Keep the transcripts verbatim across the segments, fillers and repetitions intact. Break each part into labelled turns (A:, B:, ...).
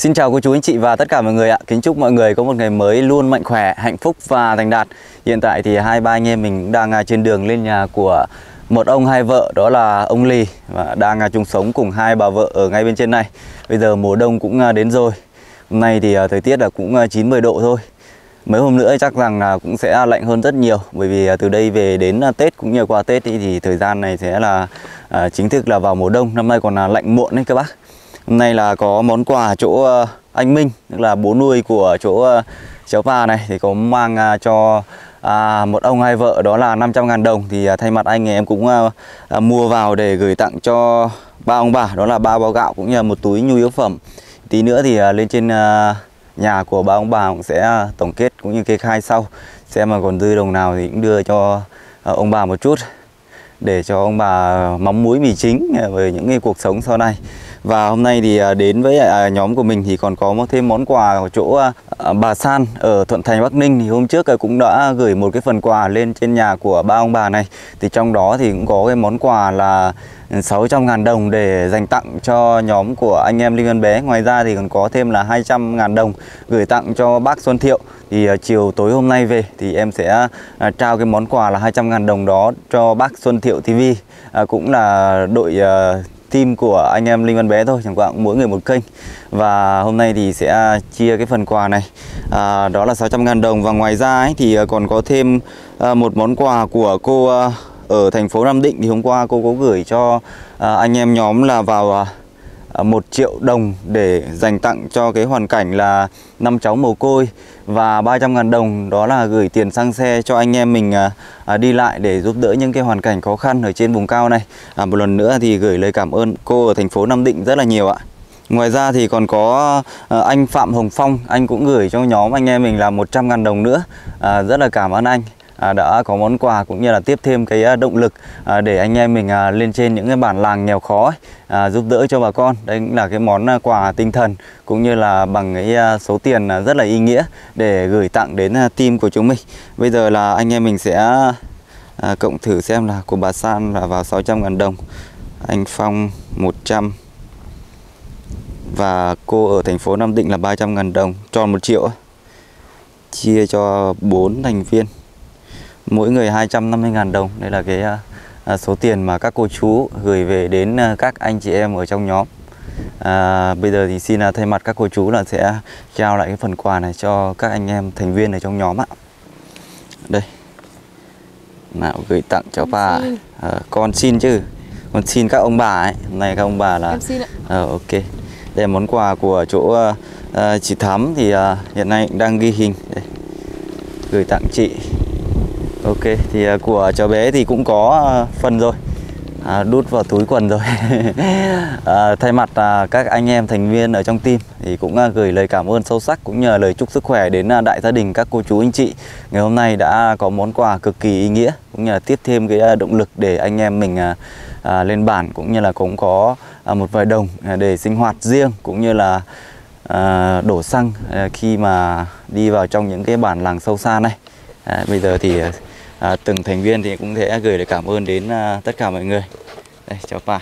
A: Xin chào cô chú anh chị và tất cả mọi người ạ. Kính chúc mọi người có một ngày mới luôn mạnh khỏe, hạnh phúc và thành đạt. Hiện tại thì hai ba anh em mình cũng đang trên đường lên nhà của một ông hai vợ, đó là ông Lì, và đang chung sống cùng hai bà vợ ở ngay bên trên này. Bây giờ mùa đông cũng đến rồi. Hôm nay thì thời tiết là cũng chín mười độ thôi. Mấy hôm nữa chắc rằng là cũng sẽ lạnh hơn rất nhiều, bởi vì từ đây về đến Tết cũng như qua Tết thì, thì thời gian này sẽ là à, chính thức là vào mùa đông. Năm nay còn là lạnh muộn đấy các bác. Hôm nay là có món quà chỗ anh Minh, tức là bố nuôi của chỗ cháu Pà này, thì có mang cho à, một ông hai vợ, đó là năm trăm ngàn đồng. Thì thay mặt anh em cũng à, mua vào để gửi tặng cho ba ông bà, đó là ba bao gạo cũng như là một túi nhu yếu phẩm. Tí nữa thì à, lên trên à, nhà của ba ông bà cũng sẽ tổng kết cũng như kê khai sau, xem mà còn dư đồng nào thì cũng đưa cho à, ông bà một chút, để cho ông bà mắm muối mì chính về những cái cuộc sống sau này. Và hôm nay thì đến với nhóm của mình thì còn có thêm món quà ở chỗ bà San ở Thuận Thành, Bắc Ninh. Thì hôm trước cũng đã gửi một cái phần quà lên trên nhà của ba ông bà này. Thì trong đó thì cũng có cái món quà là sáu trăm ngàn đồng để dành tặng cho nhóm của anh em Linh Văn Bé. Ngoài ra thì còn có thêm là hai trăm ngàn đồng gửi tặng cho bác Xuân Thiệu. Thì uh, chiều tối hôm nay về thì em sẽ uh, trao cái món quà là hai trăm ngàn đồng đó cho bác Xuân Thiệu ti vi. uh, Cũng là đội uh, team của anh em Linh Văn Bé thôi, chẳng qua cũng mỗi người một kênh. Và hôm nay thì sẽ chia cái phần quà này, à, đó là sáu trăm ngàn đồng. Và ngoài ra ấy, thì còn có thêm uh, một món quà của cô uh, ở thành phố Nam Định. Thì hôm qua cô có gửi cho uh, anh em nhóm là vào uh, một triệu đồng để dành tặng cho cái hoàn cảnh là năm cháu mồ côi, và ba trăm ngàn đồng đó là gửi tiền xăng xe cho anh em mình à, à, đi lại để giúp đỡ những cái hoàn cảnh khó khăn ở trên vùng cao này. à, Một lần nữa thì gửi lời cảm ơn cô ở thành phố Nam Định rất là nhiều ạ. Ngoài ra thì còn có à, anh Phạm Hồng Phong, anh cũng gửi cho nhóm anh em mình là một trăm ngàn đồng nữa. à, Rất là cảm ơn anh À, đã có món quà cũng như là tiếp thêm cái động lực à, để anh em mình à, lên trên những cái bản làng nghèo khó ấy, à, giúp đỡ cho bà con. Đây cũng là cái món quà tinh thần cũng như là bằng cái à, số tiền à, rất là ý nghĩa để gửi tặng đến à, team của chúng mình. Bây giờ là anh em mình sẽ à, cộng thử xem là của bà San là vào sáu trăm ngàn đồng, anh Phong một trăm, và cô ở thành phố Nam Định là ba trăm ngàn đồng, tròn một triệu, chia cho bốn thành viên, mỗi người hai trăm năm mươi ngàn đồng. Đây là cái à, số tiền mà các cô chú gửi về đến à, các anh chị em ở trong nhóm. à, Bây giờ thì xin à, thay mặt các cô chú là sẽ trao lại cái phần quà này cho các anh em thành viên ở trong nhóm ạ. Đây, nào gửi tặng cháu bà. à, Con xin chứ, con xin các ông bà ấy. Hôm nay các ông bà là à, ok. Đây là món quà của chỗ à, chị Thắm, thì à, hiện nay cũng đang ghi hình đây, gửi tặng chị. Ok, thì uh, của cháu bé thì cũng có uh, phần rồi, à, đút vào túi quần rồi. à, Thay mặt uh, các anh em thành viên ở trong team thì cũng uh, gửi lời cảm ơn sâu sắc cũng như là lời chúc sức khỏe đến uh, đại gia đình các cô chú anh chị. Ngày hôm nay đã có món quà cực kỳ ý nghĩa cũng như là tiếp thêm cái uh, động lực để anh em mình uh, uh, lên bản, cũng như là cũng có uh, một vài đồng uh, để sinh hoạt riêng cũng như là uh, đổ xăng uh, khi mà đi vào trong những cái bản làng sâu xa này. À, bây giờ thì à, từng thành viên thì cũng sẽ gửi lời cảm ơn đến à, tất cả mọi người. Đây, cháu bà.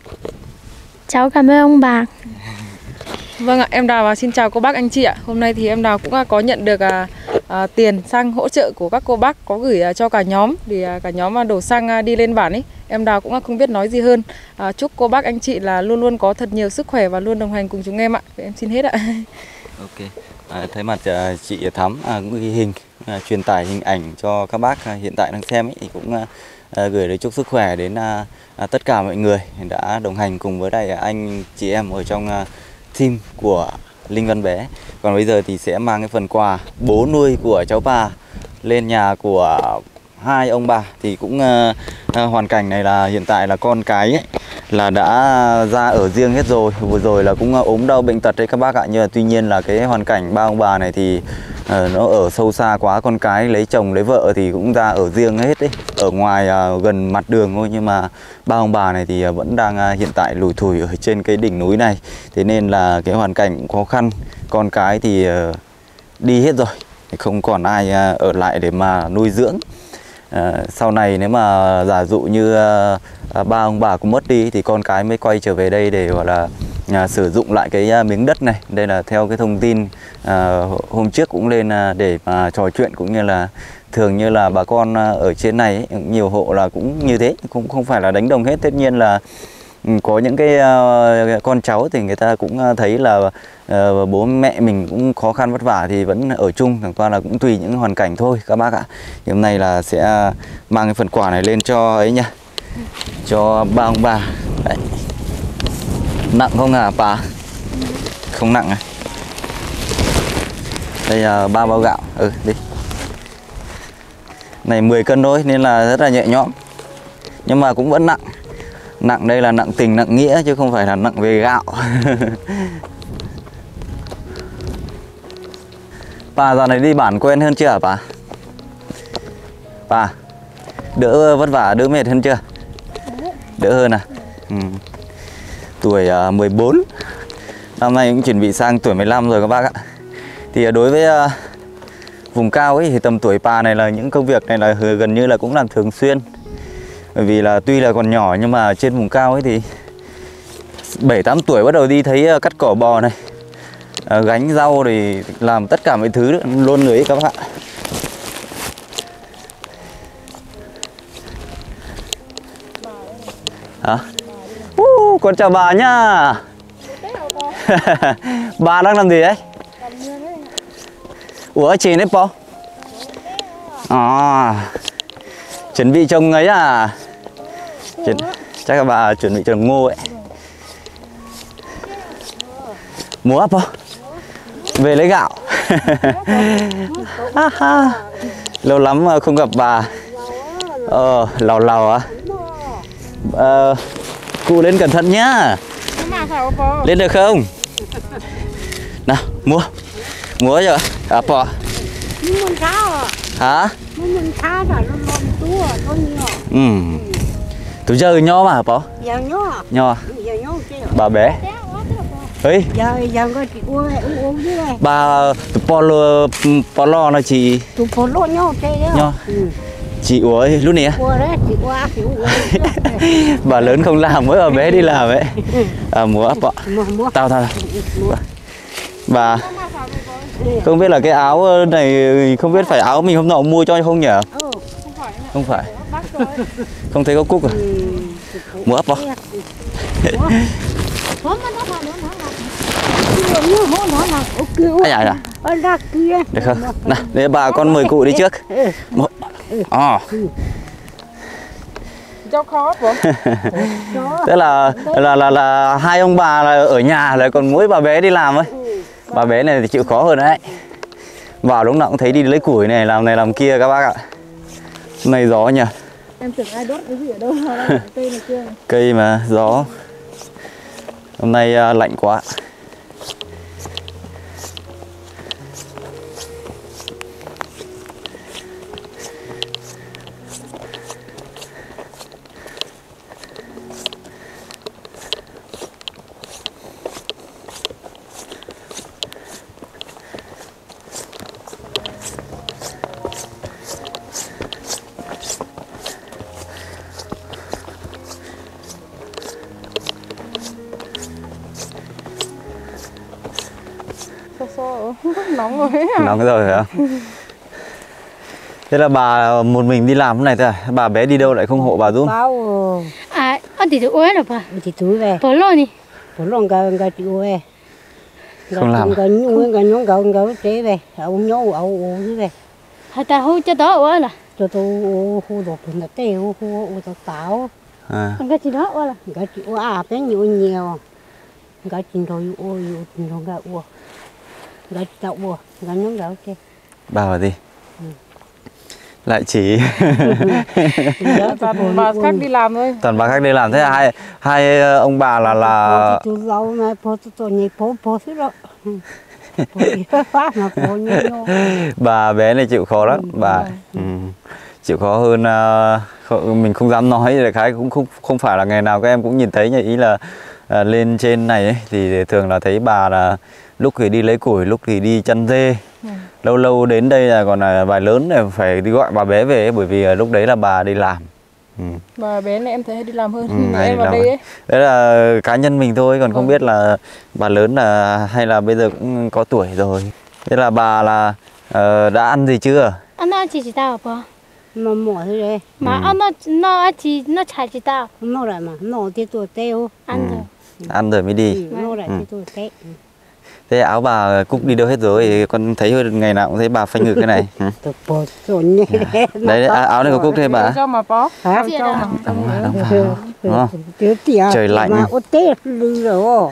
B: Cháu cảm ơn ông bà.
C: Vâng ạ, em Đào và xin chào cô bác anh chị ạ. Hôm nay thì em Đào cũng có nhận được à, à, tiền xăng hỗ trợ của các cô bác có gửi à, cho cả nhóm, để à, cả nhóm à, đổ xăng à, đi lên bản ấy. Em Đào cũng không biết nói gì hơn. à, Chúc cô bác anh chị là luôn luôn có thật nhiều sức khỏe và luôn đồng hành cùng chúng em ạ. Vậy em xin hết ạ.
A: Ok. À, thấy mặt à, chị Thắm à, cũng ghi hình, à, truyền tải hình ảnh cho các bác à, hiện tại đang xem ấy, thì cũng à, à, gửi lời chúc sức khỏe đến à, à, tất cả mọi người đã đồng hành cùng với đại anh chị em ở trong à, team của Linh Văn Bé. Còn bây giờ thì sẽ mang cái phần quà bố nuôi của cháu bà lên nhà của hai ông bà. Thì cũng à, à, hoàn cảnh này là hiện tại là con cái ấy, là đã ra ở riêng hết rồi. Vừa rồi là cũng ốm đau bệnh tật đấy các bác ạ. Nhưng mà tuy nhiên là cái hoàn cảnh ba ông bà này thì uh, nó ở sâu xa quá. Con cái lấy chồng lấy vợ thì cũng ra ở riêng hết đấy, ở ngoài uh, gần mặt đường thôi. Nhưng mà ba ông bà này thì uh, vẫn đang uh, hiện tại lủi thủi ở trên cái đỉnh núi này. Thế nên là cái hoàn cảnh cũng khó khăn. Con cái thì uh, đi hết rồi, không còn ai uh, ở lại để mà nuôi dưỡng. À, sau này nếu mà giả dụ như à, ba ông bà cũng mất đi thì con cái mới quay trở về đây để gọi là à, sử dụng lại cái à, miếng đất này. Đây là theo cái thông tin à, hôm trước cũng lên à, để mà trò chuyện, cũng như là thường như là bà con à, ở trên này ấy, nhiều hộ là cũng như thế, cũng không phải là đánh đồng hết. Tất nhiên là có những cái uh, con cháu thì người ta cũng uh, thấy là uh, bố mẹ mình cũng khó khăn vất vả thì vẫn ở chung, chẳng qua là cũng tùy những hoàn cảnh thôi các bác ạ. Thì hôm nay là sẽ mang cái phần quà này lên cho ấy nha, cho ba ông bà. Đấy. Nặng không hả bà? Không nặng à? Đây là ba bao gạo. Ừ, đi. Này mười cân thôi nên là rất là nhẹ nhõm, nhưng mà cũng vẫn nặng. Nặng đây là nặng tình nặng nghĩa chứ không phải là nặng về gạo. Bà giờ này đi bản quen hơn chưa hả bà? Bà đỡ vất vả, đỡ mệt hơn chưa? Đỡ hơn à? Ừ. Tuổi uh, mười bốn, năm nay cũng chuẩn bị sang tuổi mười lăm rồi các bác ạ. Thì uh, đối với uh, vùng cao ấy thì tầm tuổi bà này là những công việc này là gần như là cũng làm thường xuyên. Bởi vì là tuy là còn nhỏ nhưng mà trên vùng cao ấy thì bảy tám tuổi bắt đầu đi thấy cắt cỏ bò này, gánh rau thì làm tất cả mọi thứ luôn rồi ấy các bạn. Hả? Uh, con chào bà nhá. Bà đang làm gì đấy? Ủa chị đấy po? À, chuẩn bị trồng ấy à? Chuẩn, chắc là bà chuẩn bị trồng ngô ấy. Múa po? Về lấy gạo. Lâu lắm mà không gặp bà. Ờ, lào lào á. Ờ, cụ lên cẩn thận nhá. Lên được không? Nào, múa. Múa chưa? À, po. Hả? Ừ. Tôi chơi nho mà hả po?
D: Giờ nho.
A: Nho.
D: Giờ nho chứ.
A: Bà bé. Ấy.
D: Giờ giờ có chị uống uống uống chứ này.
A: Bà polo polo là chị.
D: Tụi polo nho chơi đó.
A: Nho.
D: Ừ.
A: Chị ủa lúc này á?
D: Uống đấy, chị qua chị uống.
A: Bà lớn không làm, mỗi bà bé đi làm ấy. À, múa po.
D: Múa.
A: Tao tao. Bà không biết là cái áo này, không biết phải áo mình hôm nọ mua cho không nhỉ?
D: Ừ.
A: Không phải. Không thấy có cúc à? Múa po. Ai à? Được không? Nào, để bà con mời cụ đi trước. À.
C: Cháu khó không?
A: Tức là là là là hai ông bà là ở nhà, lại còn mỗi bà bé đi làm ấy. Bà bé này thì chịu khó hơn đấy. Vào lúc nào cũng thấy đi lấy củi này, làm này làm kia các bác ạ. Hôm nay gió nhỉ?
D: Em tưởng ai đốt cái gì ở đâu mà cây này chưa?
A: Cây mà gió. Hôm nay uh, lạnh quá.
C: Nóng rồi ấy à?
A: Nóng rồi hả? Thế là bà một mình đi làm hôm này thôi à? Bà bé đi đâu lại không hộ bà giúp?
D: Bao.
B: À, anh thì uống rồi bà.
D: Chị túi về.
B: Polo đi.
D: Polo cái cái chị uống về.
A: Không làm.
D: Cái nhung cái nhung cái cái chế về. Ông nhung ông uống về.
B: Hai ta hú cho đó uống là.
D: Cho tôi hú đột nó tê hú hú hú táo.
A: À.
B: Cái gì đó uống là.
D: Cái chị uống à cái nhiều nhiều. Cái chị thôi uống uống rồi cái uống. Cái tao uống cái nhung cái ok.
A: Bà vào đi. Ừ. Lại chỉ
C: toàn bà khác đi làm thôi.
A: Toàn bà khác đi làm. Thế là hai hai ông bà là là
D: tôi rau mà tôi tôi nhảy phố phố xíu đó.
A: Bà bé này chịu khó lắm. Bà ừ. Chịu khó hơn uh, mình không dám nói, là cái cũng không không phải là ngày nào các em cũng nhìn thấy. Ý là uh, lên trên này ấy, thì thường là thấy bà là lúc thì đi lấy củi, lúc thì đi chăn dê. Ừ. Lâu lâu đến đây là còn là bà lớn này phải đi gọi bà bé về ấy, bởi vì lúc đấy là bà đi làm. Ừ.
C: Và bé này em thấy hay đi làm hơn.
A: Ừ, hay
C: Em
A: đi
C: vào
A: làm
C: đây
A: hơn.
C: ấy.
A: Đấy là cá nhân mình thôi, còn không
C: Vâng.
A: biết là bà lớn là hay là bây giờ cũng có tuổi rồi. Thế là bà là ờ, đã ăn gì chưa?
B: Ăn nó chỉ chỉ tao bơ.
D: mà mỏ thôi đấy
B: Mà ăn nó nó chỉ nó chả chỉ tao.
D: nó lại mà nó thì tôi teo
B: Ăn
A: Ừ.
B: rồi.
A: Ăn rồi mới đi.
D: ừ, nó lại thì tôi teo
A: Thế áo bà Cúc đi đâu hết rồi? Con thấy ngày nào cũng thấy bà phanh ngực cái này. Ừ.
D: tôi bỏ trốn như thế
A: Đấy, áo áo này của Cúc thế bà.
C: Cho mà bó.
D: hả
B: Chia
C: Cho
B: ra.
C: mà.
A: Đúng rồi, đúng vào. Đúng không?
D: chứ tiệt
A: Trời lạnh.
D: mà ô tết lư rồi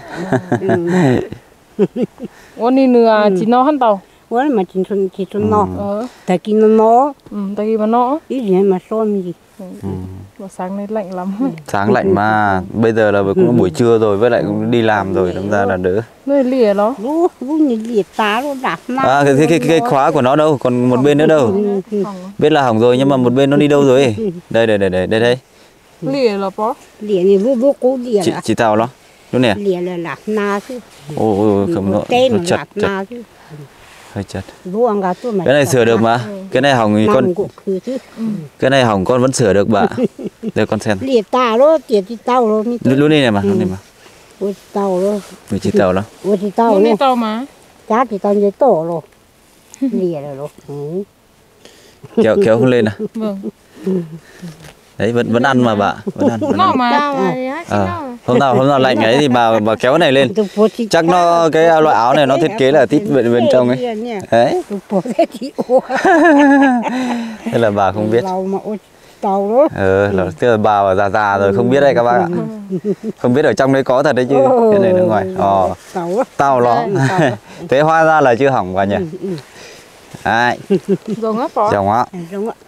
C: Ôn đi nửa chỉ nó hơn tàu.
D: quá mà chỉ thuần chỉ thuần nó
C: Ờ.
D: tại khi nó nó
C: Ừ, tại vì mà nó.
D: ít gì mà xôn gì
A: Ừ.
C: Mà sáng nay lạnh lắm.
A: Sáng lạnh mà bây giờ là cũng là buổi trưa rồi, với lại cũng đi làm rồi, đâm ra là đỡ.
C: Nơi lìa nó.
D: lúc lúc như liệt tá nó đạp nó
A: À, cái, cái, cái, cái khóa của nó đâu, còn một bên nữa đâu. Biết là hỏng rồi nhưng mà một bên nó đi đâu rồi? Đây đây đây đây đây đây.
C: Lìa là bó.
D: liệt này vô vô cố liệt
A: Chị
D: là
A: chị tao nó. Lúc nè.
D: liệt là lạp na chứ
A: Ôi ôi không nó,
D: tên
A: nó
D: là
A: chật
D: lạp
A: chật,
D: na chứ
A: hơi chật.
D: vô ăn gà tôi mà
A: Cái này sửa được mà. Cái này hỏng thì con
D: con cũng cứ chứ
A: cái này hỏng con vẫn sửa được bà. Để con xem.
D: liệt ta đó tiệt thì tao rồi mi
A: Lúc lúc này này mà, lúc này mà.
D: ôi tao rồi
A: Người chị tao nó.
D: ôi thì tao
C: Ôn đi
D: rồi
C: tàu mà.
D: chát thì tao như tổ rồi liệt rồi rồi ừ.
A: Kéo kéo không lên à?
C: Vâng.
A: Đấy vẫn vẫn ăn mà bà, vẫn ăn. Vẫn
C: Nó
A: ăn.
C: mà.
B: Tao mà thì nó chỉ
A: À,
B: nó.
A: hôm nào hôm nào lạnh ấy thì bà bà kéo cái này lên.
D: Tôi bỏ thì
A: Chắc nó cái loại áo này nó thiết kế là tít bên bên trong ấy. Đấy.
D: tôi bỏ thế thì ô
A: Thế là bà không biết.
D: lâu mà ôi tao đó
A: Ừ, là tức là bà bà già già rồi không biết đây các bác ạ. Không biết ở trong đấy có thật đấy chứ. Cái này nước ngoài. Ờ,
D: tao đó
A: tao nó. Thế hóa ra là chưa hỏng bà nhỉ? Đấy,
C: Rồi ngấp bó.
A: dòng á.
D: đúng ạ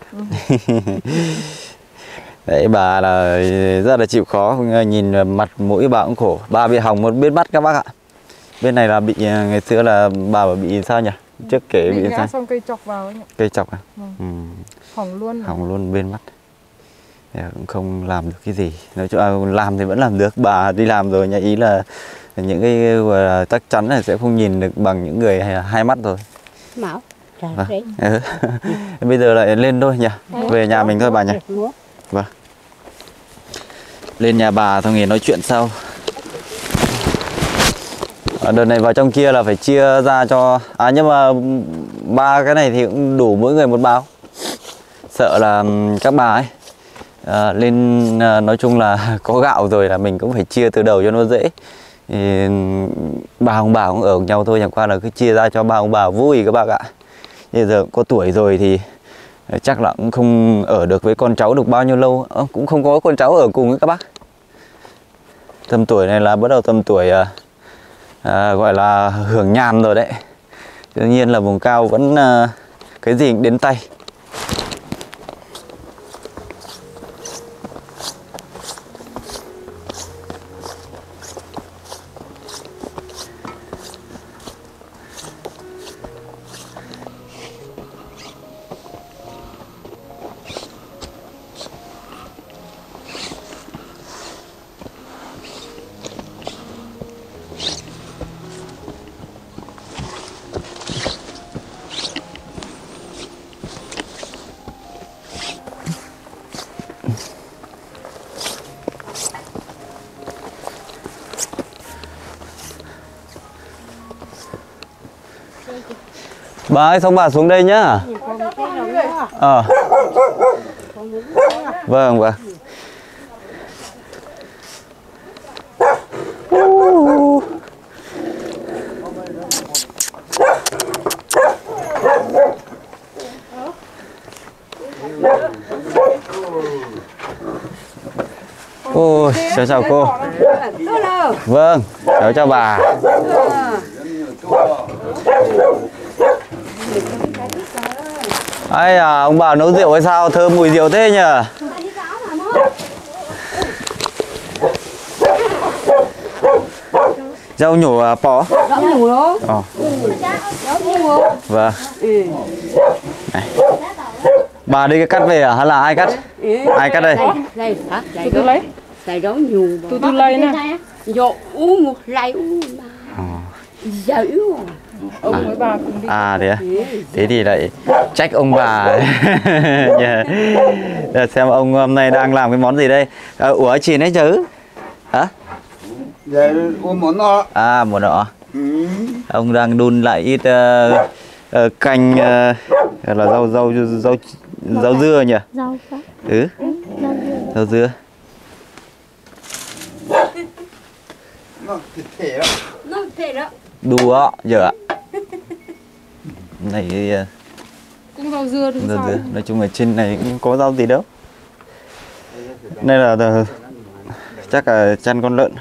A: Đấy bà là rất là chịu khó, nhìn mặt mũi bà cũng khổ. Bà bị hỏng một bên mắt các bác ạ. Bên này là bị ngày xưa là bà bảo bị sao nhỉ? Trước kể bị
C: Bị ngã
A: sao?
C: xong cây chọc vào ấy nhỉ.
A: Cây chọc à?
C: Vâng.
A: Ừ.
C: Hỏng luôn.
A: Hỏng luôn bên mắt. Thì cũng không làm được cái gì. Nói chung là làm thì vẫn làm được. Bà đi làm rồi, nhà ý là những cái gọi là chắc chắn là sẽ không nhìn được bằng những người hai mắt rồi.
D: máu trời
A: Vâng.
D: đấy
A: Ừ. Bây giờ lại lên thôi nhỉ. Về nhà mình thôi bà nhỉ. Vâng. Lên nhà bà thôi nghỉ nói chuyện sau. Ở đợt này vào trong kia là phải chia ra cho. À nhưng mà ba cái này thì cũng đủ mỗi người một bao. Sợ là các bà ấy à, lên à, nói chung là có gạo rồi là mình cũng phải chia từ đầu cho nó dễ. Thì ba ông bà cũng ở cùng nhau thôi, chẳng qua là cứ chia ra cho ba ông bà vui các bác ạ. Bây giờ cũng có tuổi rồi thì chắc là cũng không ở được với con cháu được bao nhiêu lâu. à, Cũng không có con cháu ở cùng với các bác. Tầm tuổi này là bắt đầu tầm tuổi à, à, gọi là hưởng nhàn rồi đấy. Tự nhiên là vùng cao vẫn à, cái gì cũng đến tay. Bà ơi, xong bà xuống đây nhá. Ờ. Vâng, vâng. Ôi, chào chào cô. Vâng, cháu chào bà. Ai à, ông bà nấu rượu hay sao? Thơm mùi rượu thế nhỉ? Rau nhổ à, bò.
D: rau nhủ đó
A: Ờ.
D: rau nhủ
A: Vâng.
D: ừ.
A: Này. Bà đi cắt về à hay là ai cắt? Ai cắt đây?
D: đây hả
C: Từ
D: đây
C: từ lấy.
D: đây rau nhủ
C: Từ từ lấy nè.
D: vô uống một lấy uống mà
A: Ờ.
D: giờ uống
C: Ông với bà cùng đi.
A: À thế à? Thế thì lại trách ông bà. Yeah. Để xem ông hôm nay đang làm cái món gì đây? À, ủa chị nãy chứ? Hả?
E: Dạ, uống món nọ.
A: À, một nọ.
E: Ừ.
A: Ông đang đun lại ít uh, uh, canh uh, là rau rau rau rau dưa nhỉ?
B: Rau quá.
A: Ừ.
B: Rau dưa.
A: Rau dưa.
E: Nó thịt thể đó.
D: Nó thế đó.
A: Đùa giờ ạ. Này uh,
C: Cũng rau dưa đúng
A: rau
C: sao?
A: dưa. Nói chung là trên này cũng có rau gì đâu. Đây là uh, chắc là chăn con lợn.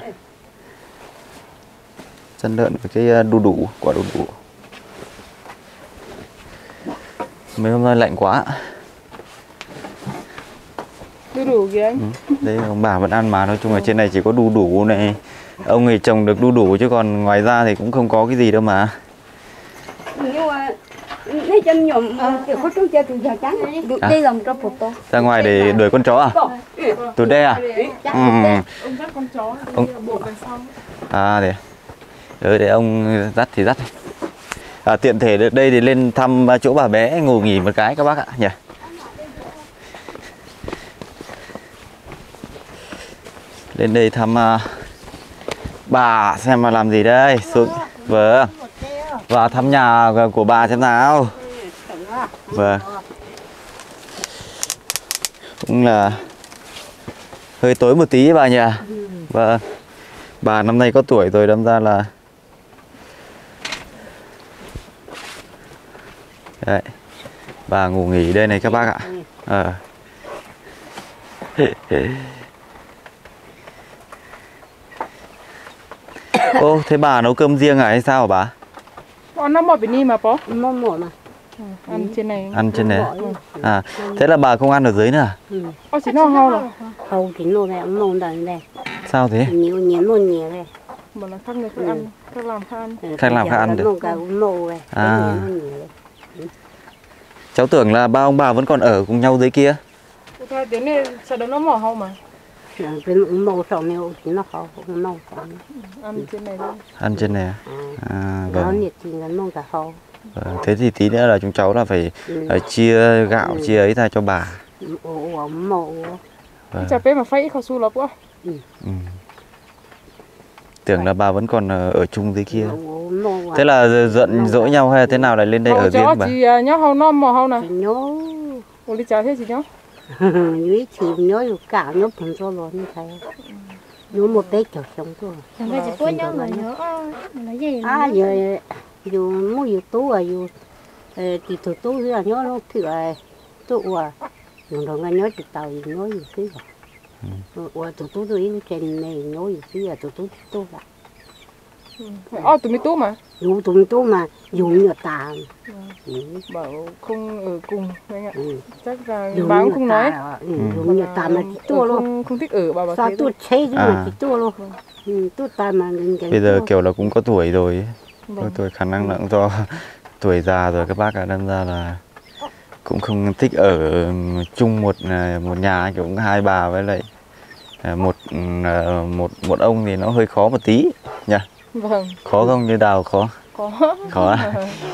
A: Chăn lợn với cái đu đủ, quả đu đủ. Mấy hôm nay lạnh quá.
C: Đu đủ kìa anh.
A: Ừ. Đấy ông bà vẫn ăn mà, nói chung là trên này chỉ có đu đủ này. Ông ấy trồng được đu đủ chứ còn ngoài ra thì cũng không có cái gì đâu mà.
D: Nhưng mà lấy chân nhộm kiểu có trống chơi từ giờ trắng.
A: À.
D: Đây là một trong photo.
A: Ra ngoài để đuổi con chó à? Từ đây à? Ừ.
C: Ông dắt con chó
A: Ông...
C: đi bộ về sau.
A: À để. Ừ, để ông dắt thì dắt. À, tiện thể được đây thì lên thăm chỗ bà bé ngủ nghỉ một cái các bác ạ nhỉ. Lên đây thăm uh, bà xem mà làm gì đây. Xuống vâng. Vào thăm nhà của bà xem nào. Vâng. Cũng là hơi tối một tí bà nhỉ. Vâng. Bà năm nay có tuổi rồi đâm ra là đấy. Bà ngủ nghỉ đây này các bác ạ. Ờ. Ô, thế bà nấu cơm riêng à hay sao hả bà?
C: Bọn nó mỏi bên đi mà bó.
D: Nó mỏi mà.
C: Ăn trên này.
A: Ăn trên này. À, thế là bà không ăn ở dưới nữa à?
D: Ừ.
C: Ô chỉ nó hao rồi.
D: Hầu thì nó này, nó đằng đây.
A: Sao thế?
D: Nhiều nhiều nó nhiều đây.
C: Mà là khác người khác ăn, khác làm khác ăn.
A: Khác làm khác ăn được.
D: Nó cả nô đây.
A: À. Cháu tưởng là ba ông bà vẫn còn ở cùng nhau dưới kia.
C: Thôi đến này sau đó nó mỏ hao mà.
D: Cái màu sòng này thì nó khó, nó khó.
C: Ăn trên này thôi.
A: Ăn trên này à? À
D: Nó
A: vâng.
D: nhiệt thì nó cả khó.
A: Vâng. Thế thì tí nữa là chúng cháu là phải
D: Ừ.
A: uh, chia gạo, ừ. chia ấy ra cho bà.
D: Ồ, màu.
A: Vâng.
C: Chả bé mà phải khó su lắm quá.
A: Ừ. Tưởng là bà vẫn còn uh, ở chung dưới kia. Thế là giận dỗi nhau hay là thế nào lại lên đây ở riêng bà?
C: Chị nhớ hao nó mỏ hao nè.
D: Chị nhớ.
C: Ủa đi chả thế chị nhớ?
D: Nhớ chị nhớ được cả nhớ phần cho rồi như thế. Nhớ một tết trở sống thôi.
B: Chẳng phải chỉ có nhớ mà nhớ nói gì
D: À giờ dù mua dù tú à dù thì tụi tú là nhớ nó kiểu tụ à dùng rồi nghe nhớ từ tàu gì nhớ gì cái rồi ủa tụi tú tôi trên này nhớ gì cái là tụi tú tú là
C: Ồ tụi mi tú mà.
D: dù tụi tú mà dùng nhựa tà
C: Bảo không ở cùng anh ạ.
D: Ừ.
C: Chắc là bà cũng không nói.
D: Dùng nhựa tà mà chỉ tua luôn.
C: Không, không thích ở bà bảo
D: Sao
C: thế
D: tôi
C: thôi.
D: thấy cái mà chỉ tua luôn. Ừ, tôi ta mà
A: Bây giờ kiểu là cũng có tuổi rồi ấy.
C: Vâng.
A: Có tuổi khả năng là cũng do tuổi già rồi các bác ạ, đâm ra là cũng không thích ở chung một một nhà, kiểu cũng hai bà với lại một một một ông thì nó hơi khó một tí nhỉ.
C: Vâng.
A: Khó không như Đào khó?
C: Có.
A: Khó à?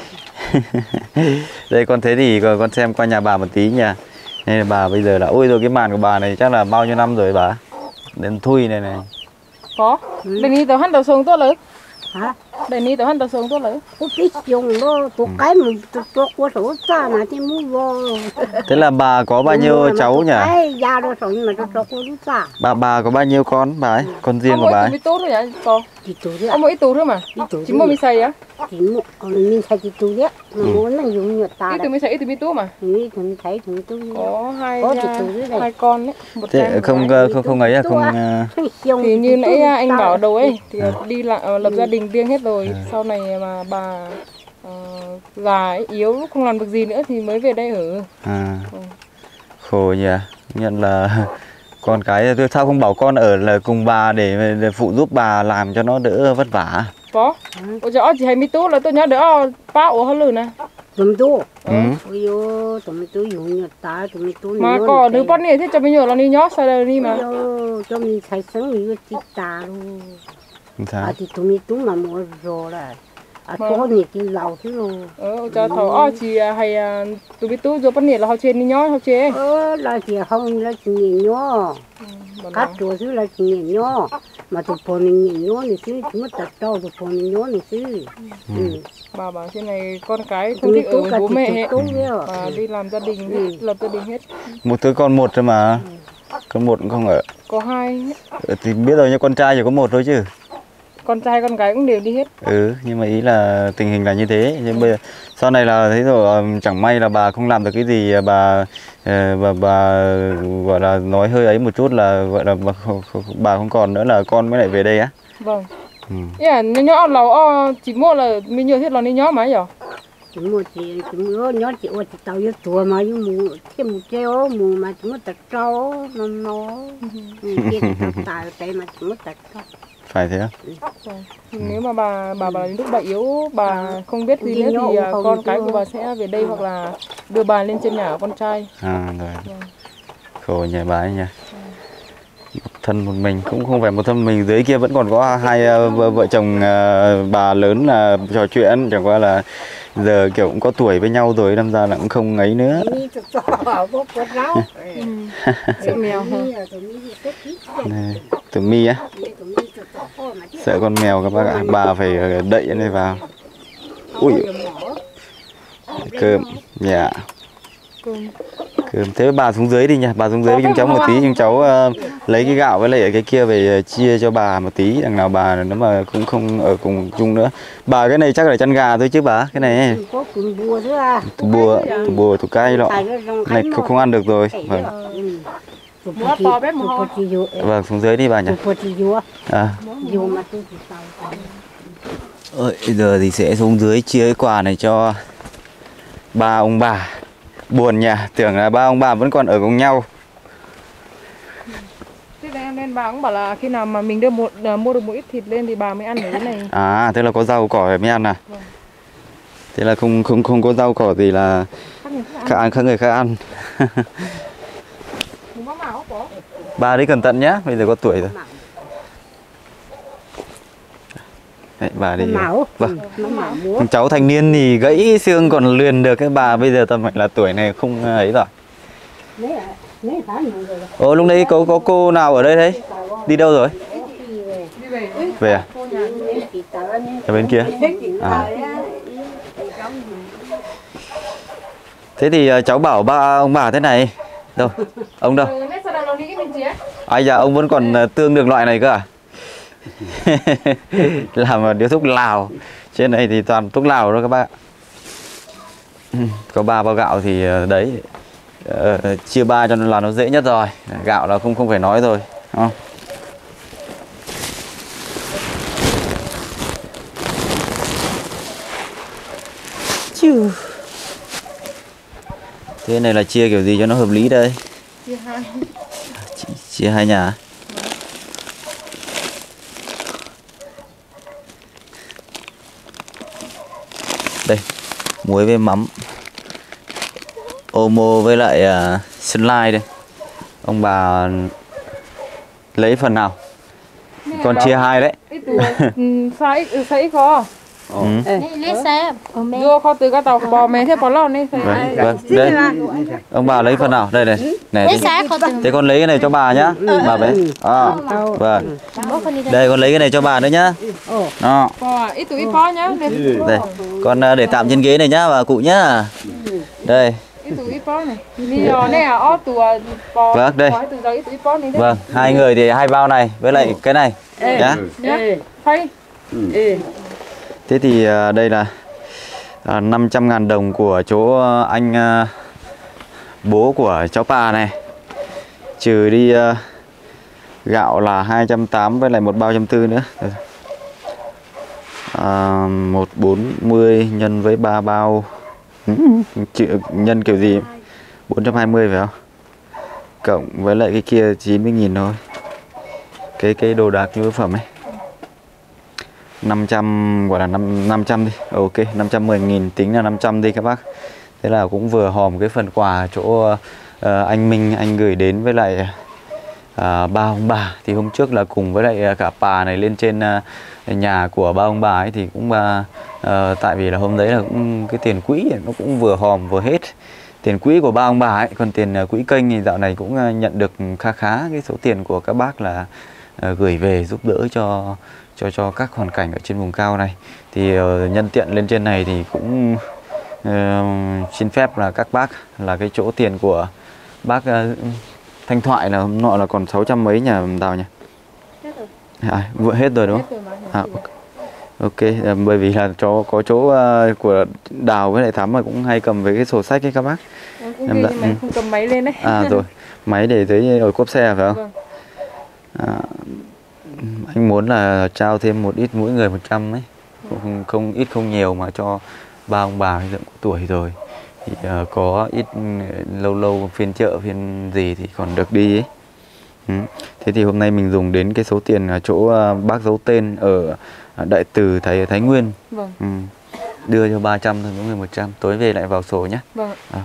A: Đây con thế thì con xem qua nhà bà một tí nha. Nên là bà bây giờ là ôi rồi cái màn của bà này chắc là bao nhiêu năm rồi bà? Đến thui này này.
C: Có. Đây ni tao hắn tao sống tốt lớn.
D: hả?
C: Đây ni tao hắn tao sống tốt lớn.
D: Có cái dùng đó, tụi cái mình tụi tụi của số xa mà thì muốn vô.
A: Thế là bà có bao nhiêu cháu nhỉ?
D: Cái già đó rồi nhưng mà tụi tụi của số xa.
A: Bà bà có bao nhiêu con bà ấy? Con riêng của bà
C: Ông
A: ấy?
C: mỗi tốt thôi nhỉ? Có.
D: Chị tụi đấy.
C: Ông mỗi ít tú thôi mà. Chỉ mua mi xay á.
D: Chị mua mình thấy chị tụi đấy. Mà muốn nó dùng nhựa ta
C: Ít
D: đấy.
C: từ mi xay ít từ mi tú mà.
D: Nghĩ tụi thấy tụi tụi.
C: Có hai
D: Có chị tụi đấy.
C: hai con đấy. Một
A: Thế
C: trai, một
A: không
C: gái.
A: không không ấy à, không
C: Thì như nãy anh bảo đầu ấy thì đi lại lập gia đình riêng hết rồi. Sau này mà bà uh, già ấy, yếu không làm được gì nữa thì mới về đây ở.
A: à,
C: Ừ.
A: khổ nhỉ. Nhận là con cái tôi sao không bảo con ở là cùng bà để, để phụ giúp bà làm cho nó đỡ vất vả.
C: Có. Ôi trời ơi, chị hay mi tú là tôi nhớ đỡ bao hơn lử nè.
D: Tụi tụi.
A: Ừ.
D: Ôi ôi, tụi tụi dùng nhựa ta, tụi tụi.
C: Mà có đứa con này thế cho mình nhớ là đi nhó sao đây đi mà.
D: Ôi cho mình thấy sống như chị ta luôn.
A: Sao?
D: À thì tụi mình tụi mà mua rồi là à số này thì lâu thứ luôn
C: ờ cho thầu o chỉ hay tụi biết tu rồi bắt nhiệt là họ chơi đi nhó họ chơi
D: ờ là chỉ không là chỉ nhìn nhó cắt chuột thứ là chỉ nhìn nhó mà tụi phò mình nhìn nhó này chứ chúng ta trâu tụi phò mình nhó này chứ
C: bà bảo trên này con cái không thích ở với bố mẹ hết và đi làm gia đình hết, lập gia đình hết.
A: Một đứa con một thôi mà, con một cũng không ở.
C: Có hai.
A: Ừ, thì biết rồi, nhưng con trai chỉ có một thôi chứ.
C: Con trai con gái cũng đều đi hết.
A: Ừ, nhưng mà ý là tình hình là như thế. Nhưng bây giờ sau này là thế rồi, chẳng may là bà không làm được cái gì, bà bà, bà gọi là nói hơi ấy một chút là gọi là bà, bà không còn nữa là con mới lại về đây á.
C: Vâng. Ừ. Yeah, nhỏ là chỉ mua là mình nhiều thiết là đi nhỏ mà nhở?
D: Chỉ mua chỉ chỉ mua nhỏ chỉ mua chỉ tàu nhất chùa mà nhưng mua thêm một treo mua mà chỉ mua tật trâu nó nó kia tàu tàu tay mà chỉ mua tật trâu.
A: Phải thế á?
C: Vâng. Nếu mà bà bà bà lúc bà yếu bà không biết gì nữa thì con cái của bà sẽ về đây hoặc là đưa bà lên trên nhà của con trai.
A: À rồi. Vâng. Khổ nhà bà ấy nha. Một thân một mình, cũng không phải một thân mình, dưới kia vẫn còn có hai uh, vợ, vợ chồng uh, bà lớn là trò chuyện, chẳng qua là giờ kiểu cũng có tuổi với nhau rồi, đâm ra là cũng không ấy nữa.
C: Sợ mèo hả?
A: Tụi mi á, sợ con mèo các bác ạ, bà phải đậy cái này vào. Ui, cơm, dạ. Cơm. Cơm. Thế bà xuống dưới đi nha, bà xuống dưới với chúng cháu một tí, chúng cháu uh, lấy cái gạo với lại cái kia về chia cho bà một tí, đằng nào bà nếu mà cũng không ở cùng chung nữa. Bà cái này chắc là chăn gà thôi chứ bà, cái này
D: có bùa nữa à?
A: Tụ bùa, tụ bùa, tụ cay lọ. Này không, không ăn được rồi. Vâng. Vâng, xuống dưới đi bà nhỉ. À. Ôi, giờ thì sẽ xuống dưới chia cái quà này cho ba ông bà. Buồn nhỉ, tưởng là ba ông bà vẫn còn ở cùng nhau.
C: Thế nên, nên bà cũng bảo là khi nào mà mình đưa một uh, mua được một ít thịt lên thì bà mới ăn ở cái này.
A: À, thế là có rau cỏ mới ăn à? Vâng. Thế là không không không có rau cỏ thì là khác ăn, khác người khác ăn. Bà đi cẩn thận nhá, bây giờ có tuổi rồi. Đấy, bà đi. Vâng. Cháu thanh niên thì gãy xương còn luyện được, cái bà bây giờ tầm là tuổi này không ấy rồi. Ồ, lúc đấy có có cô nào ở đây đấy? Đi đâu rồi? Về à? Ở bên kia. À. Thế thì cháu bảo ba ông bà thế này. Đâu? Ông đâu? Ai da, ông vẫn còn tương được loại này cơ à? Làm điếu thuốc Lào. Trên này thì toàn thuốc Lào thôi các bác ạ. Có ba bao gạo thì đấy, uh, chia ba cho nên là nó dễ nhất rồi. Gạo là không không phải nói rồi, đúng không? Chù. Thế này là chia kiểu gì cho nó hợp lý đây?
C: Chia hai.
A: Chia hai nhà. Đây, muối với mắm, Omo với lại uh, Sơn Lai đây. Ông bà lấy phần nào? Con chia hai đấy.
C: Sai sai khó.
A: Ừ.
B: Lấy xe.
C: Vô kho từ cái tàu bò mè thế bò lon đi.
A: Vâng, vâng. Đây. Ông bà lấy phần nào? Đây này. Này.
B: Lấy xe kho từ.
A: Thế con lấy cái này cho bà nhá. Bà với. À, vâng. Đây con lấy cái này cho bà nữa nhá. Đó.
C: Ít tuổi ít bó nhá.
A: Đây. Con để tạm trên ghế này nhá bà cụ nhá. Đây.
C: Ít tuổi ít bó này. Đi rồi này à, ó từ bò.
A: Vâng, đây.
C: Từ giờ ít tuổi ít bó này đấy.
A: Vâng, hai người thì hai bao này với lại cái này nhá.
C: Hay.
A: Thế thì đây là năm trăm ngàn đồng của chỗ anh bố của cháu Pa này. Trừ đi gạo là hai trăm tám mươi với lại một bao trăm tư nữa. À, một trăm bốn mươi nhân với ba bao. Nhân kiểu gì? bốn trăm hai mươi phải không? Cộng với lại cái kia chín mươi nghìn thôi. Cái cái đồ đạc nhu yếu phẩm ấy. năm trăm, gọi là năm trăm đi. Ok, năm trăm mười nghìn tính là năm trăm đi các bác. Thế là cũng vừa hòm cái phần quà chỗ uh, anh Minh anh gửi đến với lại à, ba ông bà. Thì hôm trước là cùng với lại cả bà này lên trên à, nhà của ba ông bà ấy thì cũng à, à, tại vì là hôm đấy là cũng cái tiền quỹ nó cũng vừa hòm vừa hết tiền quỹ của ba ông bà ấy, còn tiền à, quỹ kênh thì dạo này cũng à, nhận được khá khá cái số tiền của các bác là à, gửi về giúp đỡ cho cho cho các hoàn cảnh ở trên vùng cao này. Thì uh, nhân tiện lên trên này thì cũng uh, xin phép là các bác là cái chỗ tiền của bác uh, Thanh Thoại là hôm nọ là còn sáu trăm mấy nhà Đào nhỉ?
B: Hết rồi.
A: À, vừa hết rồi đúng không?
C: Hết rồi mà.
A: À, ok, à, bởi vì là cho có chỗ uh, của Đào với lại Thắm mà cũng hay cầm với cái sổ sách ấy các bác.
C: Em cũng
A: Em
C: ghi
A: đã-
C: nhưng mà em
A: ừ.
C: không cầm máy lên đấy.
A: À rồi, máy để dưới ở cốp xe phải không?
C: Vâng.
A: À, anh muốn là trao thêm một ít mỗi người một trăm ấy, không, không ít không nhiều mà cho ba ông bà bây giờ cũng tuổi rồi thì uh, có ít ừ, lâu lâu phiên chợ phiên gì thì còn được đi ấy. Ừ. Thế thì hôm nay mình dùng đến cái số tiền ở chỗ uh, bác giấu tên ở Đại Từ Thái Thái Nguyên.
C: Vâng.
A: Ừ. Đưa cho ba trăm thôi, mỗi người một trăm, tối về lại vào sổ nhé.
C: Vâng.
A: À.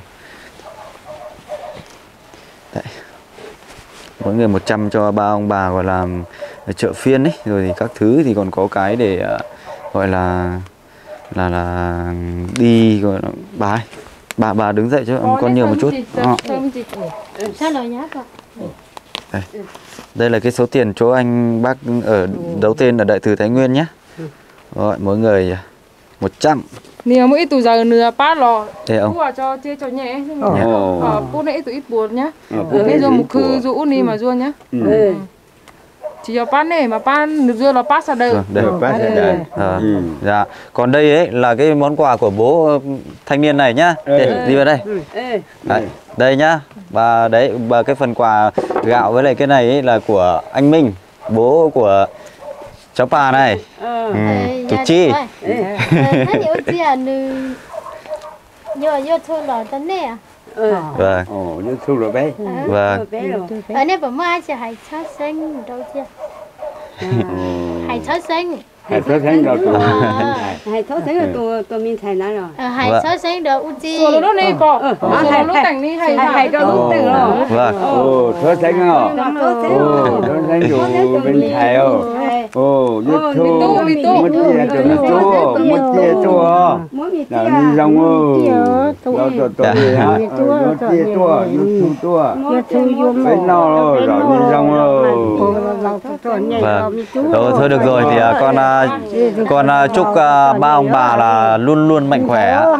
A: Đấy. Mỗi người một trăm cho ba ông bà gọi là chợ phiên ấy, rồi thì các thứ thì còn có cái để uh, gọi là là là đi gọi là bà ơi, bà bà đứng dậy cho con nhiều một chút. Ờ.
B: Sao lời nhá con?
A: Đây. Đây là cái số tiền chỗ anh bác ở giấu tên ở Đại Từ Thái Nguyên nhé. Rồi mỗi người một trăm.
C: Nhiều mỗi tụ giờ nửa bát lò.
A: Đây ông.
C: Cú à cho chia cho nhẹ.
E: Ồ.
C: Ờ, bún này tụ ít buồn nhá.
E: Ờ,
C: Bây giờ một khư
E: của-
C: rũ ni mà ruôn nhá.
D: Ừ.
C: Chỉ cho bát này mà bát được ruôn là bát sao đây.
A: Vâng, đây.
E: Được, bác sẽ đây.
A: Ờ,
E: Ừ.
A: dạ. Còn đây ấy là cái món quà của bố thanh niên này nhá. Để, đi vào đây.
D: Ê.
A: Đấy, đây nhá. Và đấy và cái phần quà gạo với lại cái này ấy là của anh Minh, bố của cháu bà này.
D: Ờ.
A: Ừ, Tú Chi.
B: Thế nhiều gì à nữ nhờ nhờ thôi là tấn nè à?
D: Ờ.
A: Vâng,
E: Ồ, như thu rồi bé.
A: vâng.
D: Bé rồi.
B: Ở đây bảo mai chỉ hay chó xanh đâu chứ? Hay chó xanh.
E: Hai số tháng rồi tụi
D: Hay thôi thế là tụi tụi mình thầy nói rồi.
B: Ờ, hay
A: Vâng.
B: chó xanh được u chi.
C: Rồi nó này có.
D: Ờ.
C: Rồi
D: Hay-
C: nó cảnh đi hay
D: Hay hay cho lúc tử rồi.
A: Vâng.
E: Ồ, số tháng rồi.
D: Cảm ơn thế
E: Ồ,
D: rồi.
E: số tháng dù bên thầy không? Ồ, như
D: Ồ,
E: thu.
C: mi tu, mi tu.
E: Mất chia cho nó chua, mất chia chua.
D: Mỗi mình
E: Là
D: chia.
E: đi rong ơ. Đó cho tôi đi hả? Ờ, mất chia chua, như thu chua. Phải no rồi, rồi đi rong ơ.
A: Vâng. Rồi thôi được rồi thì à, con à, con à, chúc à, ba ông bà là luôn luôn mạnh khỏe ạ.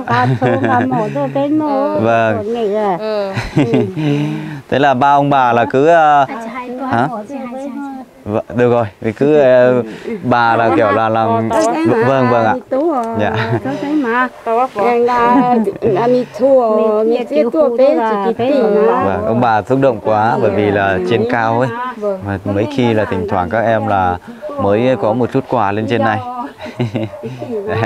A: Vâng.
C: Ờ.
A: Thế là ba ông bà là cứ à,
B: À, chỉ hay quá.
A: hả?
B: Chỉ hay chỉ hay.
A: Vâng, được rồi, thì cứ à, bà là kiểu là làm vâng vâng ạ. Dạ.
D: Có thấy mà.
C: Tao bác bỏ.
D: là là mi thua mi chia tua bé chỉ cái tí mà.
A: Vâng, ông bà xúc động quá bởi vì là trên cao ấy.
C: Vâng.
A: Và mấy khi là thỉnh thoảng các em là mới có một chút quà lên trên này. Đấy.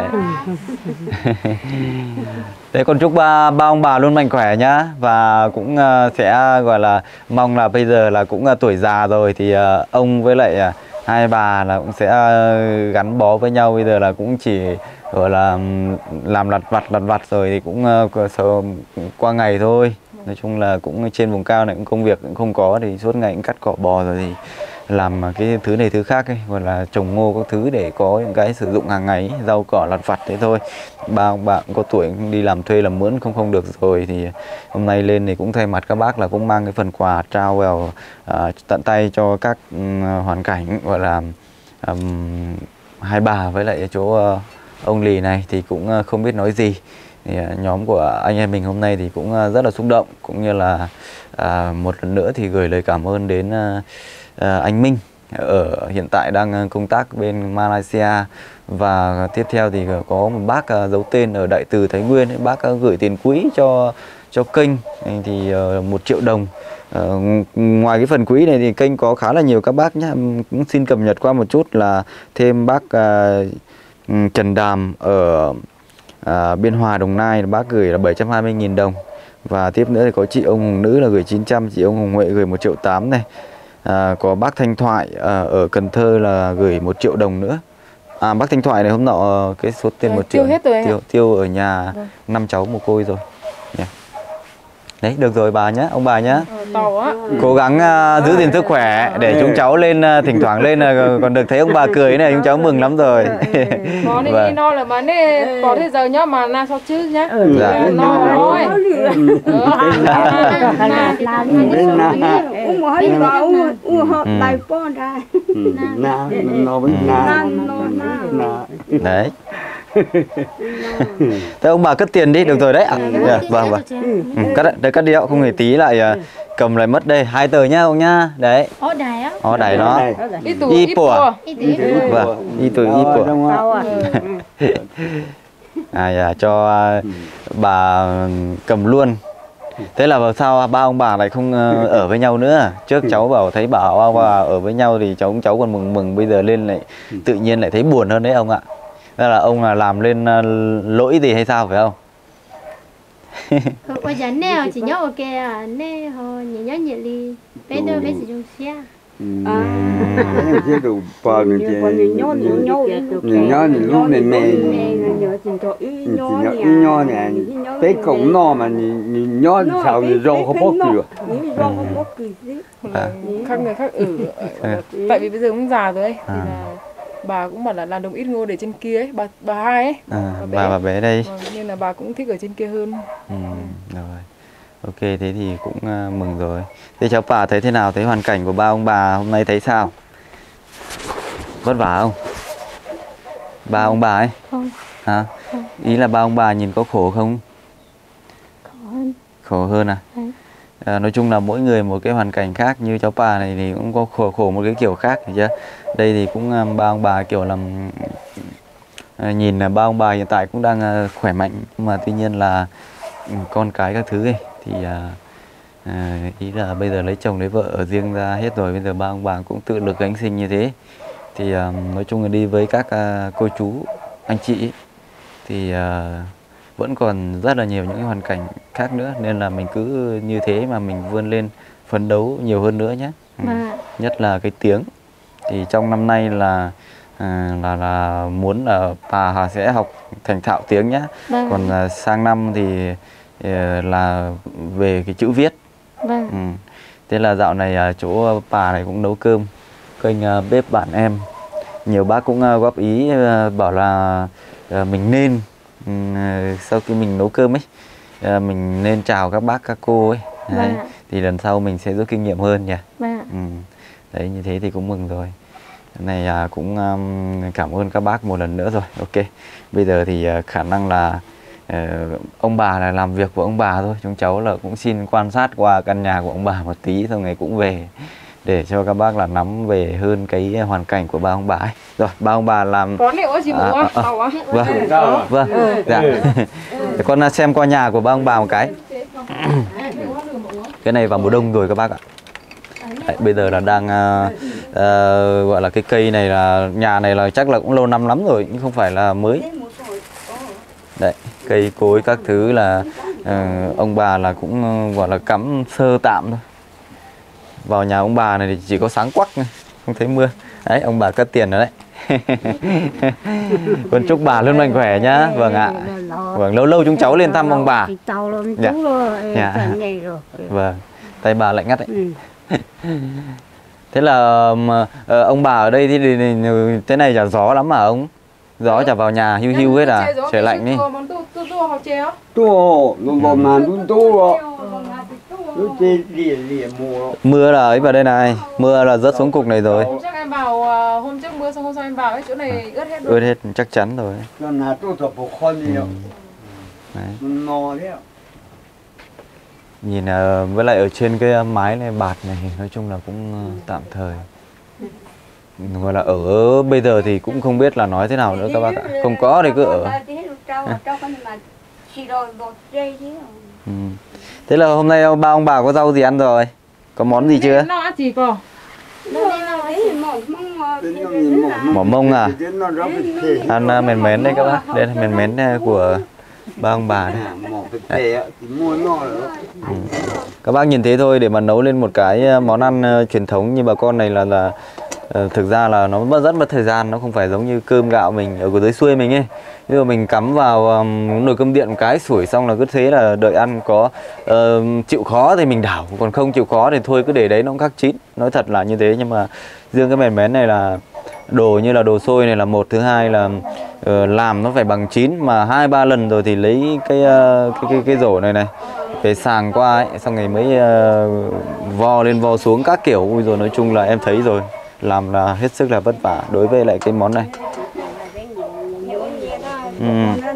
A: Thế con chúc ba ba ông bà luôn mạnh khỏe nhá, và cũng uh, sẽ gọi là mong là bây giờ là cũng uh, tuổi già rồi thì uh, ông với lại uh, hai bà là cũng sẽ uh, gắn bó với nhau, bây giờ là cũng chỉ gọi là um, làm lặt vặt lặt vặt rồi thì cũng uh, qua ngày thôi. Nói chung là cũng trên vùng cao này cũng công việc cũng không có thì suốt ngày cũng cắt cỏ bò rồi thì làm cái thứ này thứ khác ấy, gọi là trồng ngô các thứ để có những cái sử dụng hàng ngày ấy, rau cỏ lặt vặt thế thôi. Ba ông bà cũng có tuổi cũng đi làm thuê làm mướn không không được rồi thì hôm nay lên thì cũng thay mặt các bác là cũng mang cái phần quà trao vào uh, tận tay cho các um, hoàn cảnh gọi là um, hai bà với lại chỗ uh, ông Lì này thì cũng uh, không biết nói gì. Thì uh, nhóm của anh em mình hôm nay thì cũng uh, rất là xúc động, cũng như là uh, một lần nữa thì gửi lời cảm ơn đến uh, À, anh Minh ở hiện tại đang công tác bên Malaysia, và tiếp theo thì có một bác uh, giấu tên ở Đại Từ Thái Nguyên ấy, bác uh, gửi tiền quỹ cho cho kênh thì uh, một triệu đồng. Uh, ngoài cái phần quỹ này thì kênh có khá là nhiều các bác nhé, cũng xin cập nhật qua một chút là thêm bác uh, Trần Đàm ở uh, Biên Hòa Đồng Nai, bác gửi là bảy trăm hai mươi nghìn đồng, và tiếp nữa thì có chị ông Hồng Nữ là gửi chín trăm, chị ông Hồng Huệ gửi một triệu tám này. À, có bác Thanh Thoại à, ở Cần Thơ là gửi một triệu đồng nữa. À, bác Thanh Thoại này hôm nọ cái số tiền
C: À,
A: một
C: tiêu
A: triệu
C: hết rồi anh
A: tiêu,
C: ạ.
A: tiêu ở nhà
C: Vâng.
A: năm cháu mồ côi rồi. Yeah. Đấy được rồi bà nhé, ông bà nhé.
C: Ờ, tàu á.
A: Cố gắng uh, giữ gìn sức khỏe để chúng cháu lên uh, thỉnh thoảng lên là còn được thấy ông bà cười này, chúng cháu mừng lắm rồi.
C: Có nên
A: Vâng.
C: đi no là mà nên có thế giờ nhá mà na sao chứ nhá.
A: Dạ.
C: No thôi.
E: Na nó với na na.
A: Đấy. Thế ông bà cất tiền đi được rồi đấy ạ. Dạ, vâng vâng. Ừ, cất đấy, đây cất đi ạ, không hề tí lại uh, cầm lại mất đây, hai tờ nhá ông nhá. Đấy.
B: Ở đây á.
A: Ó đẩy nó.
C: Ít tù
A: Y
C: ít
A: pùa.
C: pùa.
B: Ít tí.
A: Vâng, y tuổi y của. À dạ, cho uh, bà cầm luôn. Thế là vào sao ba ông bà lại không uh, ở với nhau nữa? Trước cháu bảo thấy bảo ông bà ở với nhau thì cháu cháu còn mừng mừng, bây giờ lên lại tự nhiên lại thấy buồn hơn đấy ông ạ. Thế là ông là làm lên uh, lỗi gì hay sao phải không?
B: Bây giờ nè chỉ nhớ ok à, nè họ nhớ nhớ nhớ đi. Bây giờ bây giờ dùng xe.
E: Chế độ bò mình chế nhớ nhớ lúc mình mình chỉ nhớ ít nhớ nè, cái cổng no mà nhớ sao thì rau không bóc được.
C: Khác người khác ở. Tại vì bây giờ cũng già rồi ấy, thì là bà cũng bảo là làm đồng ít ngô để trên kia ấy, bà bà hai ấy.
A: À, bà bà bé đây.
C: Vâng, nên là bà cũng thích ở trên kia hơn.
A: Ừ, rồi. Ok, thế thì cũng uh, mừng rồi. Thế cháu bà thấy thế nào? Thấy hoàn cảnh của ba ông bà hôm nay thấy sao? Vất vả không? Ba ông bà ấy?
B: Không.
A: Hả?
B: Không.
A: Ý là ba ông bà nhìn có khổ không?
B: Khổ hơn.
A: Khổ hơn à?
B: Ừ.
A: À, nói chung là mỗi người một cái hoàn cảnh khác, như cháu bà này thì cũng có khổ khổ một cái kiểu khác, hiểu chưa? Đây thì cũng um, ba ông bà kiểu làm uh, nhìn là ba ông bà hiện tại cũng đang uh, khỏe mạnh, mà tuy nhiên là um, con cái các thứ ấy thì uh, uh, ý là bây giờ lấy chồng lấy vợ ở riêng ra hết rồi, bây giờ ba ông bà cũng tự lực gánh sinh như thế thì uh, nói chung là đi với các uh, cô chú anh chị ấy, thì uh, vẫn còn rất là nhiều những cái hoàn cảnh khác nữa, nên là mình cứ như thế mà mình vươn lên phấn đấu nhiều hơn nữa nhé. Ừ.
B: Vâng.
A: Nhất là cái tiếng thì trong năm nay là à, là là muốn là bà sẽ học thành thạo tiếng nhé.
B: Vâng.
A: Còn à, sang năm thì à, là về cái chữ viết.
B: Vâng.
A: Ừ. Thế là dạo này à, chỗ bà này cũng nấu cơm, kênh à, bếp bạn em, nhiều bác cũng à, góp ý à, bảo là à, mình nên ừ, sau khi mình nấu cơm ấy à, mình nên chào các bác các cô ấy. Đấy.
B: Vâng.
A: Thì lần sau mình sẽ rút kinh nghiệm hơn nhỉ.
B: Vâng.
A: Ừ. Đấy, như thế thì cũng mừng rồi. Cái này à, cũng um, cảm ơn các bác một lần nữa rồi. Ok, bây giờ thì uh, khả năng là uh, ông bà là làm việc của ông bà thôi, chúng cháu là cũng xin quan sát qua căn nhà của ông bà một tí, xong rồi cũng về để cho các bác là nắm về hơn cái hoàn cảnh của ba ông bà ấy. Rồi, ba ông bà làm
C: Có liệu gì
A: à,
C: bố
A: à,
C: à, tàu á?
A: Vâng, vâng, dạ. Để con xem qua nhà của ba ông bà một cái. Cái này vào mùa đông rồi các bác ạ. Đấy, bây giờ là đang uh, uh, gọi là cái cây này là nhà này là chắc là cũng lâu năm lắm rồi, nhưng không phải là mới. Đấy, cây cối các thứ là uh, ông bà là cũng uh, gọi là cắm sơ tạm thôi. Vào nhà ông bà này thì chỉ có sáng quắc thôi, không thấy mưa. Đấy, ông bà cất tiền rồi đấy. Con chúc bà luôn mạnh khỏe nhá. Vâng ạ. Vâng, lâu lâu chúng cháu lên thăm ông bà. Dạ. Dạ. Vâng, tay bà lạnh ngắt đấy. Thế là uh, ông bà ở đây thì, thì, thì thế này chả gió lắm mà ông? Gió chả vào nhà hiu hiu hết à? Trời lạnh đi.
E: Tua, nó bò màn luôn tua. Nó chê lìa lìa mùa.
A: Mưa là ấy vào đây này, mưa là rớt xuống cục này rồi.
C: Hôm trước em vào, hôm trước mưa xong hôm sau em vào ấy, chỗ này ướt hết rồi.
A: Ướt hết, chắc chắn rồi.
E: Nó là tôi tập một con đi.
A: Đấy.
E: No đấy ạ.
A: Nhìn uh, với lại ở trên cái mái này bạt này nói chung là cũng uh, tạm thời. Gọi là ở bây giờ thì cũng không biết là nói thế nào nữa các bác ạ. Không có thì cứ ở. Ừ. Thế là hôm nay ba ông bà có rau gì ăn rồi? Có món gì chưa?
C: Nó ăn gì cô?
A: Mỏ mông à? Ăn uh, mến mến đây các bác. Đây là mến mến của ba ông bà đây. Ừ. Các bác nhìn thế thôi để mà nấu lên một cái món ăn uh, truyền thống như bà con này là là ờ, thực ra là nó mất rất mất thời gian, nó không phải giống như cơm gạo mình ở dưới xuôi mình ấy. Ví dụ mình cắm vào um, nồi cơm điện một cái sủi xong là cứ thế là đợi ăn, có uh, chịu khó thì mình đảo, còn không chịu khó thì thôi cứ để đấy nó cũng khắc chín. Nói thật là như thế, nhưng mà riêng cái mèn mén này là đồ như là đồ xôi này là một, thứ hai là uh, làm nó phải bằng chín, mà hai ba lần rồi thì lấy cái uh, cái cái cái rổ này này về sàng qua ấy, xong rồi mới uh, vo lên vo xuống các kiểu. Ui rồi nói chung là em thấy rồi, làm là hết sức là vất vả đối với lại cái món này. Ừ.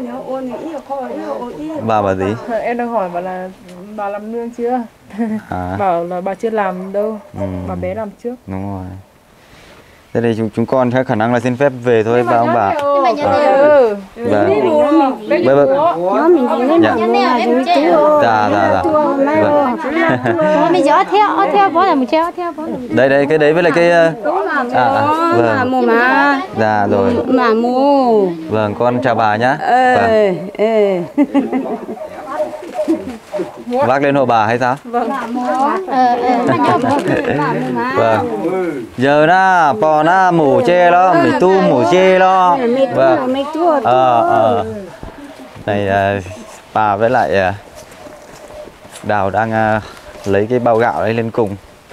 A: Bà bà gì?
C: Em đang hỏi bà là bà làm nương chưa?
A: À.
C: Bảo là bà chưa làm đâu,
A: Ừ.
C: bà bé làm trước.
A: Đúng rồi. Thế đây chúng chúng con sẽ khả năng là xin phép về thôi ba ông bà.
B: Nhưng mà nhớ
C: Ừ.
A: Vâng.
C: Bé
A: Vâng, vâng.
D: Nhớ mình chỉ nên
A: Dạ.
D: mà mua là chúng chứ.
A: Dạ dạ dạ. Vâng.
B: mình gió theo ở theo bó là mình treo theo bó là mình
A: Đây đây cái đấy với lại cái à, à,
D: Mà
A: vâng.
D: mua mà.
A: Dạ rồi.
D: Mà mua.
A: Vâng, con chào bà nhá.
D: Ê,
A: Vâng.
D: ê.
A: Vác lên hộ bà hay sao?
B: ờ ờ
A: Vâng. Giờ na bò na mủ chê lo, mì tu mủ chê lo. Vâng.
D: Mấy tua.
A: Ờ ờ. Này à, bà với lại à, Đào đang à, lấy cái bao gạo đấy lên cùng.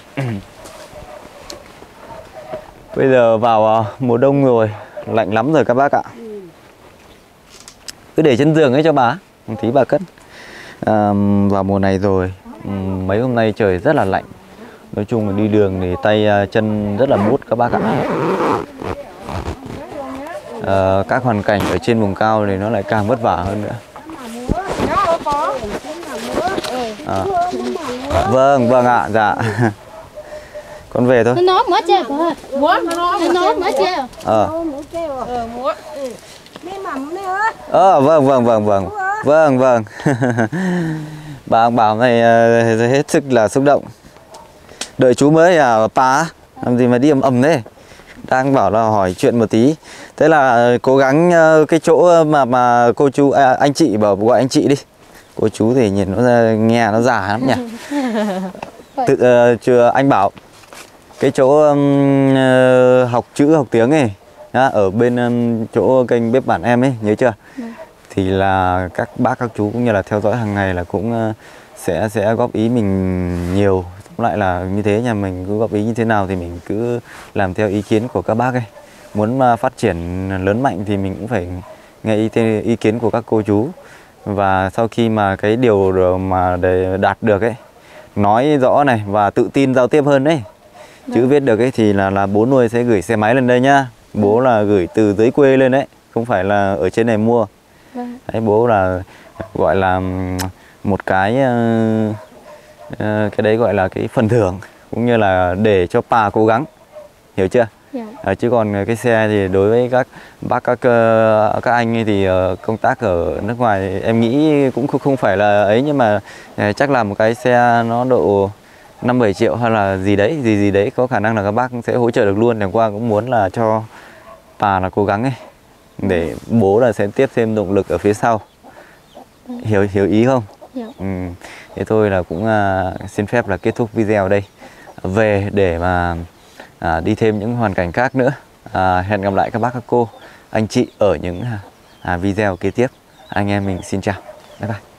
A: Bây giờ vào à, mùa đông rồi, lạnh lắm rồi các bác ạ. Cứ để chân giường ấy cho bà, một tí bà cất. À, vào mùa này rồi, mấy hôm nay trời rất là lạnh. Nói chung là đi đường thì tay chân rất là buốt các bác ạ. À, các hoàn cảnh ở trên vùng cao thì nó lại càng vất vả hơn nữa. À. Vâng, vâng ạ, dạ. Con về thôi.
B: nó nói mất chưa
C: Múa, nó nói
B: nó nói mất chưa
A: Ờ.
C: Ờ, múa.
A: Ờ, vâng, vâng, vâng, vâng. Vâng, vâng. Bà ông bảo này uh, hết sức là xúc động. Đợi chú mới à, bà làm gì mà đi ầm ầm thế. Đang bảo là hỏi chuyện một tí. Thế là uh, cố gắng uh, cái chỗ mà mà cô chú à, anh chị bảo gọi anh chị đi. Cô chú thì nhìn nó nghe nó già lắm nhỉ. Tự uh, chưa anh bảo cái chỗ um, uh, học chữ học tiếng ấy nhá, ở bên um, chỗ kênh bếp bản em ấy, nhớ chưa? Thì là các bác các chú cũng như là theo dõi hàng ngày là cũng uh, sẽ sẽ góp ý mình nhiều. Tóm lại là như thế, nhà mình cứ góp ý như thế nào thì mình cứ làm theo ý kiến của các bác ấy. Muốn uh, phát triển lớn mạnh thì mình cũng phải nghe ý, ý kiến của các cô chú. Và sau khi mà cái điều mà để đạt được ấy, nói rõ này và tự tin giao tiếp hơn đấy, chữ viết được ấy, thì là là bố nuôi sẽ gửi xe máy lên đây nhá. Bố là gửi từ dưới quê lên đấy, không phải là ở trên này mua. Đấy, bố là gọi là một cái uh, uh, cái đấy gọi là cái phần thưởng, cũng như là để cho bà cố gắng, hiểu chưa?
B: dạ.
A: À, chứ còn cái xe thì đối với các bác các uh, các anh ấy thì uh, công tác ở nước ngoài em nghĩ cũng không phải là ấy, nhưng mà uh, chắc là một cái xe nó độ năm bảy triệu hay là gì đấy, gì gì đấy có khả năng là các bác sẽ hỗ trợ được luôn. Chẳng qua cũng muốn là cho bà là cố gắng ấy, để bố là sẽ tiếp thêm động lực ở phía sau. Hiểu hiểu ý không?
B: Dạ.
A: Ừ. Thế thôi là cũng uh, xin phép là kết thúc video đây. Về để mà à, đi thêm những hoàn cảnh khác nữa. À, hẹn gặp lại các bác các cô, anh chị ở những à, video kế tiếp. Anh em mình xin chào. Bye bye.